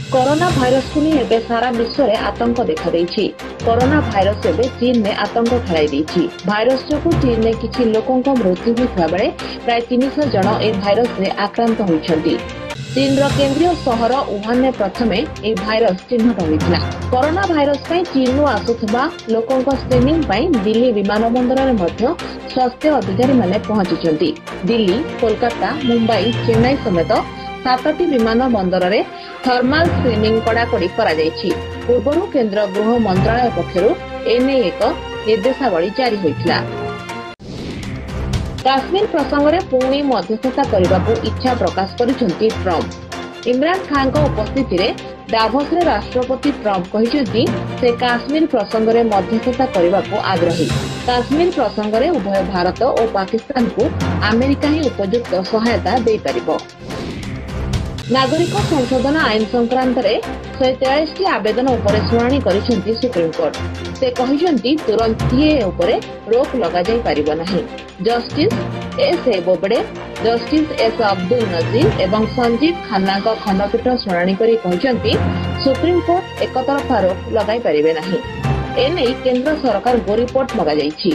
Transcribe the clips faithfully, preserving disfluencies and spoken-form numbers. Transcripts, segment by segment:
Corona virus को नहीं एबे सारा विश्व में आतंक देखा देछि। कोरोना भाइरस एबे चीन में आतंक खेलाई देछि। भाइरस जो चीन में किछि लोकों को मृत्यु होता बेले प्राय तीन सौ जन ए भाइरस रे आक्रांत होइछन्ति। चीन रो केंद्रीय शहर वुहान में प्रथमे ए भाइरस चिन्हट होइथिला। कोरोना भाइरस पई चीन रो आसुथबा लोकों को स्क्रीनिंग पई दिल्ली विमानबंदर रे मध्य स्वास्थ्य अधिकारी माने पहुंचिछन्ति। दिल्ली, कोलकाता, मुंबई, चेन्नई समेत सातटी विमान बंदर में थर्माल स्क्रीनिंग कड़ाकड़ी करा जायछि। पूर्वरु केंद्र गृह मंत्रालय पक्षरु एने एक निर्देशावली जारी होइथिला। काश्मीर प्रसंग में पुणी मध्यस्थता करने इच्छा प्रकाश करिसेंति ट्रम्प। इमरान खान को उपस्थिति रे डाभोस रे राष्ट्रपति ट्रम्प कहिसेंति से काश्मीर प्रसंग में मध्यस्थता करने को आग्रही। काश्मीर प्रसंग में उभय भारत और पाकिस्तान को अमेरिका ही उपयुक्त सहायता दे परिबो। नागरिक संशोधन आईन संक्रांत रे शहे तेयालीस टी आवेदन उपरे शुणाणी करिसेंति सुप्रीमकोर्ट। से कहिसेंति तुरंत ये उपरे रोक लगा जाई परिबो नहीं। Justice S A Bobde, justice S Abdul Nazeer एवं संजीव खन्ना का खंडपीठ शुणाणी करी कहिसेंति सुप्रीमकोर्ट एक तरफा रोक लगाई परिबे नहीं। एने केंद्र सरकार को रिपोर्ट मगा जाईछि।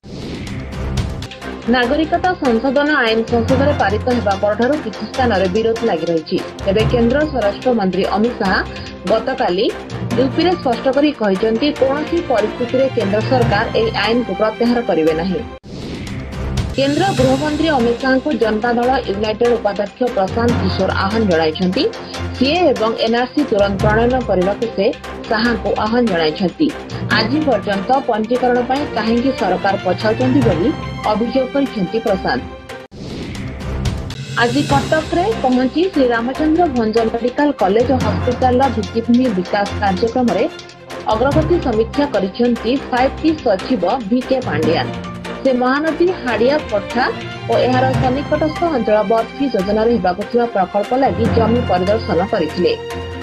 नागरिकता संशोधन आईन संसद पारित होगा परठारु किछि स्थान रे विरोध लागि रहिछि। तेबे केंद्र स्वराष्ट्र मंत्री अमित शाह गतकाली यूपी रे स्पष्ट करी कहिसेंति कोनोसी परिस्थिति रे केंद्र सरकार एई आईन को प्रत्याहार करिवे नहीं। केंद्र गृहमंत्री अमित शाह को जनता दल यूनाइटेड उपाध्यक्ष प्रशांत किशोर आह्वान जणाइछन्ति। सीए एवं एनआरसी तुरंत प्रणयन करने से शाह को आह्वान जणाइछन्ति। आज पर्यंत पंजीकरण पई काहेकि सरकार पछाउछन्ति बोली अभियोग करिसेंति प्रशांत। आज कटक रे पहुंची श्री रामचंद्र भंज मेडिकल कॉलेज और हॉस्पिटल भित्तिभूमि विकास कार्यक्रम रे अग्रगति समीक्षा करिसेंति फाइव टी सचिव वीके पांड्यान। से महानदी हाड़िया पठा और एहार सन्निकटस्थ अंचल बर्फी योजना होगा प्रकल्प लगी जमी परिदर्शन करथिले।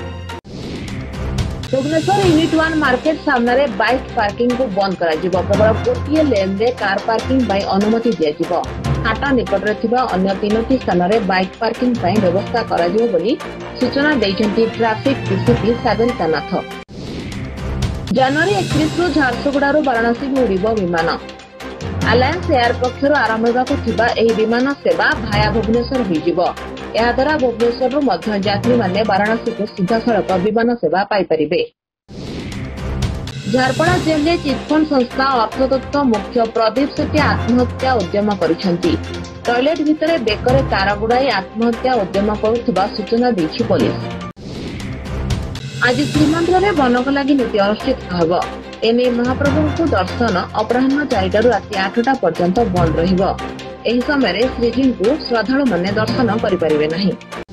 भुवनेश्वर यूनिट वन मार्केट सामने बाइक पार्किंग को बंद करा जिवो। केवल गोटे लेन रे कार पार्किंग पई अनुमति दिया जिवो। हाट निकट रे थिबा अन्य तीनोटी स्थान रे बाइक पार्किंग पई व्यवस्था करा जिवो बोली सूचना दैछन्ति ट्रैफिक डीसीपी सागरिका नाथ। जनवरी एकतीस रु झारसुगुड़ा रु वाराणसी में उड़िबो विमान। अलायंस एयर पक्षर आरंभ होगाकु थिबा एही विमान सेवा भाया भुवनेश्वर होइजिबो। एहा द्वारा भुवनेश्वर रु मध्य यात्री माने वाराणसी को सीधा सड़क विमान सेवा पाई परिबे। झारपड़ा जेल रे चिटफंड संस्था अर्थतत्व मुख्य प्रदीप सेठी आत्महत्या उद्यम करिसेंति। टॉयलेट भितरे बेकरे तार गुड़ाई आत्महत्या उद्यम करुथिबा सूचना दैछि पुलिस। आज श्रीमंदिर में बनक लगी नीति अनुष्ठित होगा। एने महाप्रभु को दर्शन अपराह्न चारिटा राति आठटा पर्यंत बंद रहिबो। एही समय श्रीजी को श्रद्धालु माने दर्शन करि परिबे नहीं।